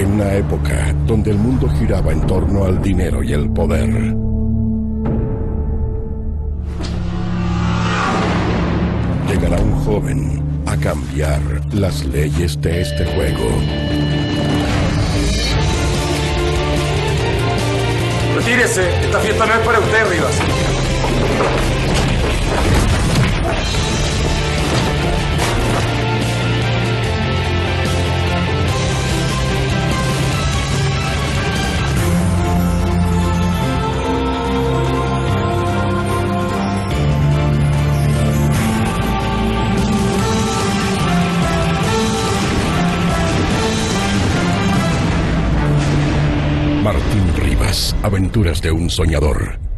En una época donde el mundo giraba en torno al dinero y el poder. Llegará un joven a cambiar las leyes de este juego. ¡Retírese! Esta fiesta no es para usted, Rivas. Martín Rivas, Aventuras de un soñador.